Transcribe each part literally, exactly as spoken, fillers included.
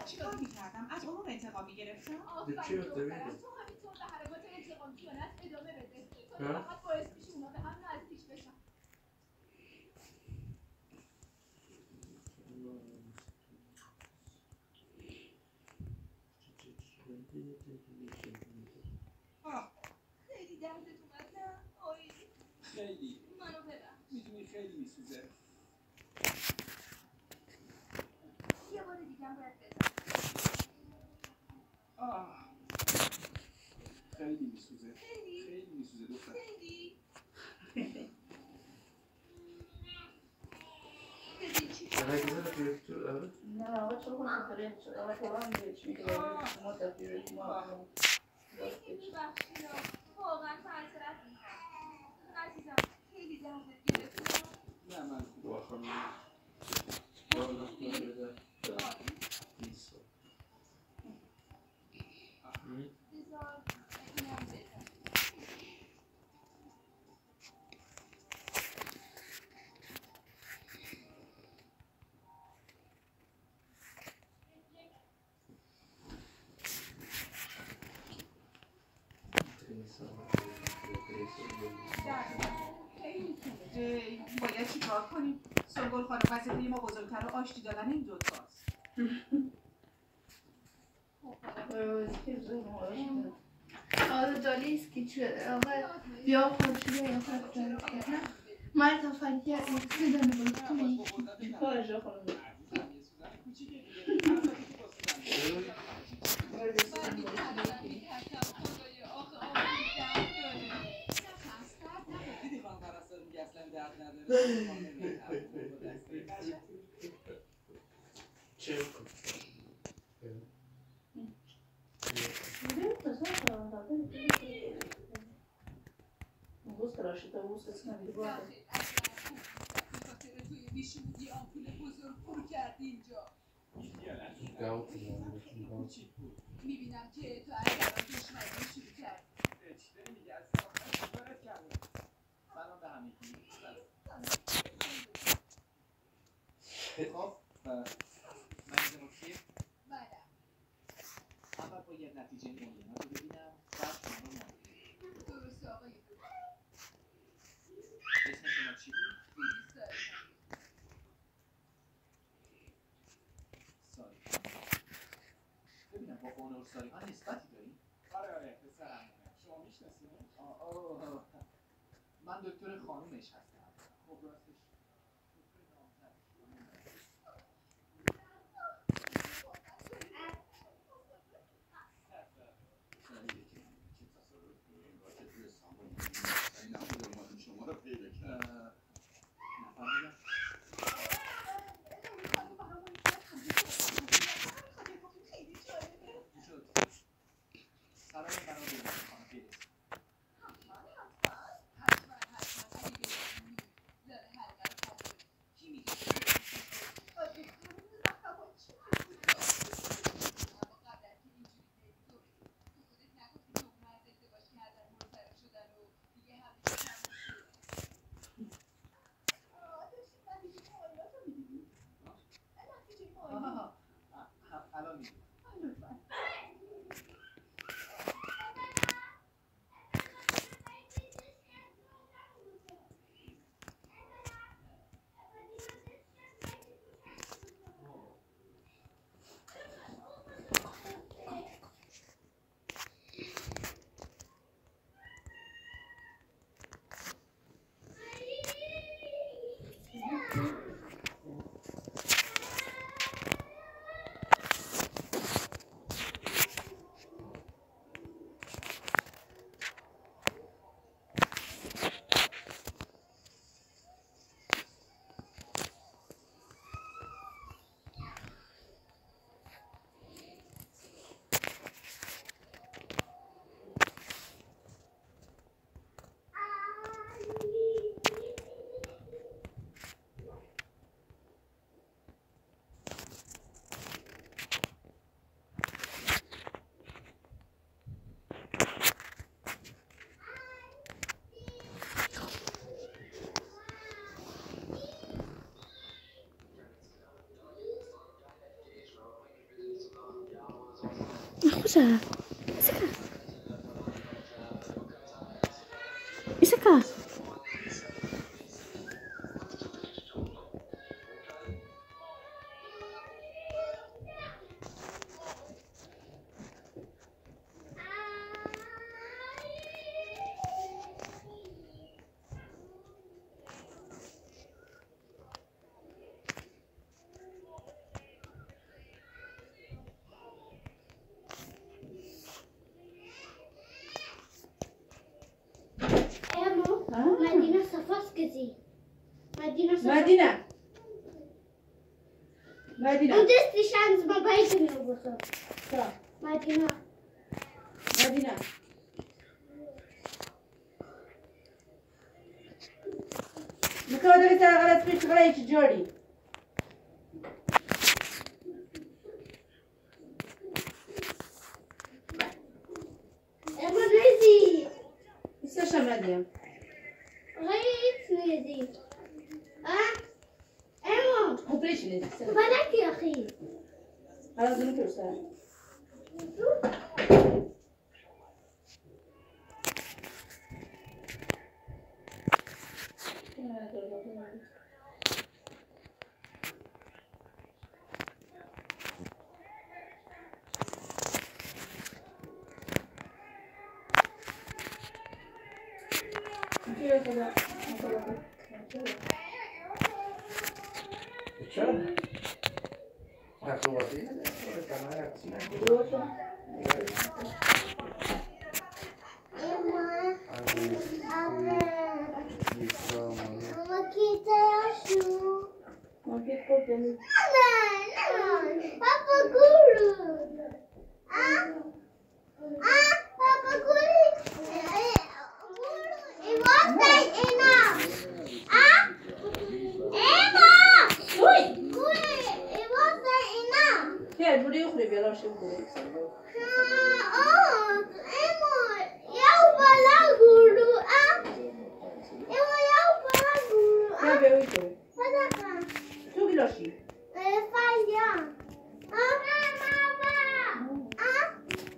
چیکار میکردم؟ از اونم انتقام میگرفتم؟ آفرین دخترم، تو همینطور به حرکات انتقام خیانت ادامه بده. تو فقط باعث میشی اونا به هم نزدیک بشن. آه خیلی دردت اومد نه؟ آی خیلی منو ببخش. میدونی خیلی میسوزه. یه بار دیگه هم باید بزن. آه خیلی میسوزه. خیلی خیلی میسوزه دختر. خیلی ببین چی شد؟ انا كده دكتور اه نه آقا چرا کنم فرنچ آقا کلام میگه میگه ما تفسیر ما ببخشید واقعا معذرت میخوام عزیزم خیلی دردت گرفت. نه من خوب واخر والله كده لسه بذار اینم بزن. باید چی کار کنیم؟ سنگل خانم وظیفه ما بزرگتر و آشتی دادن این دوتاست. آره دالیست که چه آقا بیا خودشو یا خودشو من تا فکر این سیدن بود توی کارجا خانم چه بوس راشد بوس اسمه میگه توی بیشونی آمپول بزرگ فرو کردی اینجا. میبینم که تو از الان دشمنی شروع کردی. چطوری میگه از ساختن شکارت کردم. سلام به همگی. خب من اوکی؟ بله. اول باید نتیجه معاینه رو ببینم بعد شما رو معاینه. درسته آقای دکتر. اسم شما چی بود؟ فیلیس داره. ساری. ببینم با بانور ساری ها نسبتی داریم؟ آره آره پسرم شما میشناسینش؟ آه آه من دکتر خانومش هستم. خب راستش دکتر نامزدش. شما رو پیدا کردم. نفهمیدم. خیلی جالبه. شد. سلام برام بگم خانم فیلیس. حتما حتما حتما اگه بگم داره خوشا Isaka Isaka مدینه صفاست کسی مدینه صفاست مدینه مدینه اون دستی شانس ما باید کنیم بسا تا مدینه مدینه میخواد داری سر غلط پیش غلط چی جوری اما ریزی ایستش هم ندیم غیت ریزی اه اما خب ریش نیست فلکی اخی حالا دونو که سر چرا؟ اخواتی؟ تمام اکسی اما کی تیاشو نه نه پاپا گورو آه آه پاپا گوری گورو ایواسته اینا آه ایما گوری ایواسته اینا که بوری اخری بیالاش بوری آه ایما یاو بالا گورو آه ایما یاو بالا گورو که آه بیاوی تو بدکن تو بیلاشی فایا آه ماما آه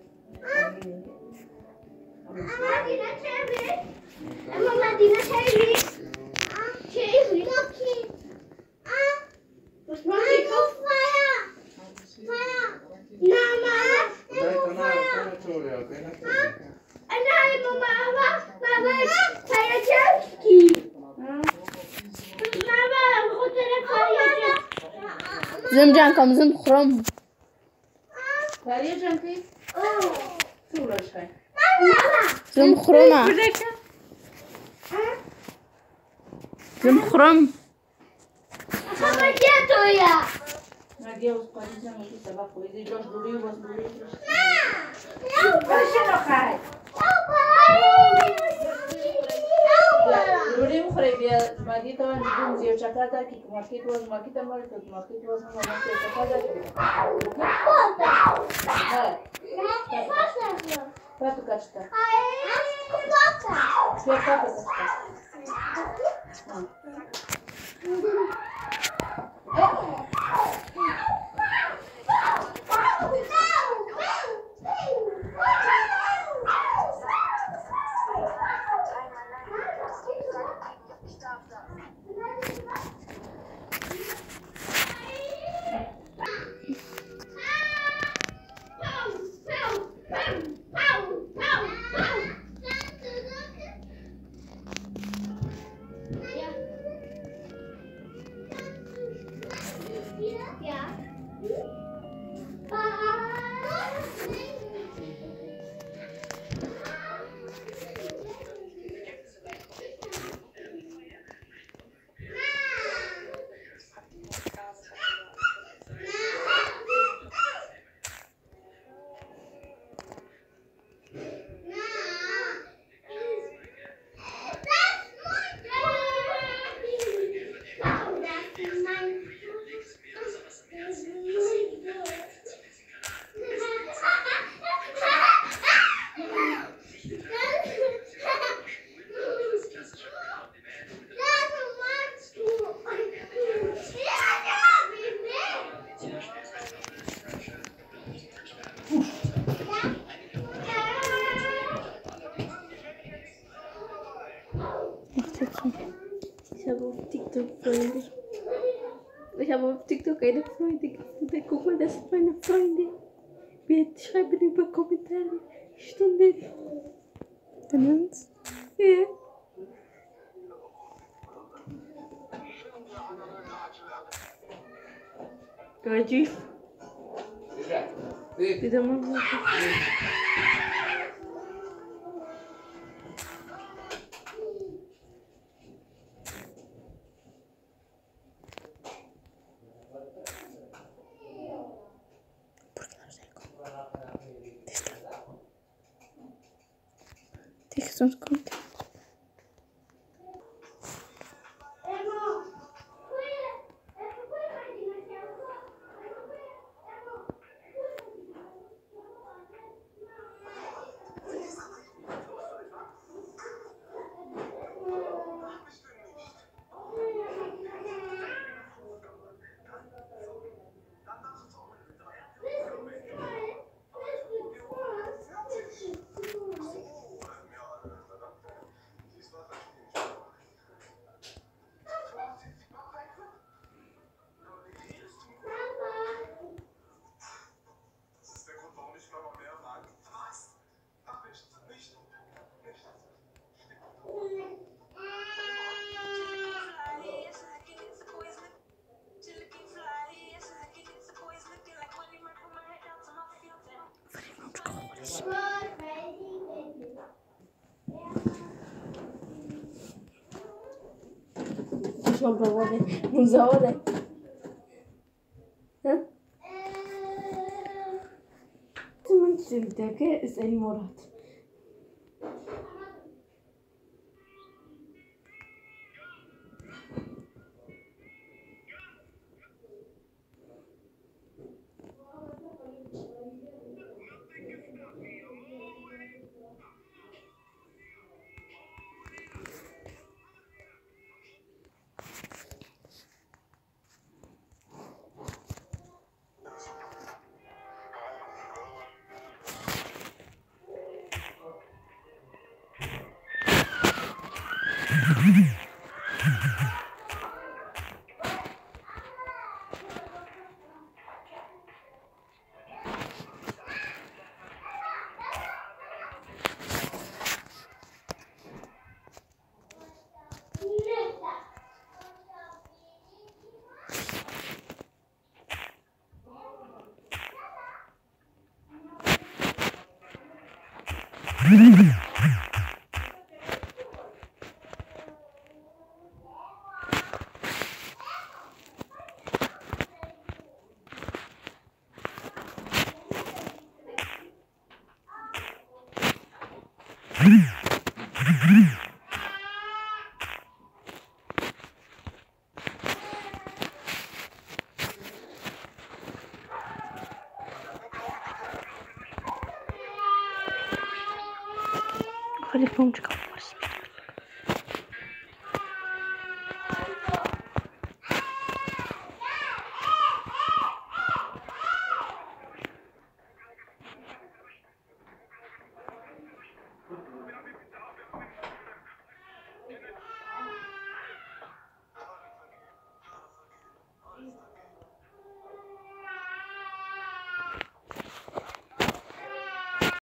مدینه چهری اما مدینه چهری چهری ماکی بس ماکی کف فایا فایا نه ماما نه طوری ها بینه انا های ماما ماما فایا چهری ماما خودر فایا زمجان کم زم خرم فریه جان که تو بلاش خواهی زم خرمه زم خرم ماما چه تویا مگه از قالی زمان که سبب خویدی جاش بوری و باز بوری یاو باشه نخواهی بوری بخوری بیا مگه تو من دیدیم زیو چکر در که مارکت واز مارکت هم مارکت مارکت واز هم مارکت چکر در که پاتو کچتا بیا پاتو کچتا Ja. viele Freunde gefunden. Guck mal, das sind meine Freunde. Wir schreiben über Kommentare. Stunde. Von uns? Ja. Gajif. Tidak mau. Sonst kommt. Schon geworden. Musole. Hä? Zumindest die Decke ist ein Monat. Olha para onde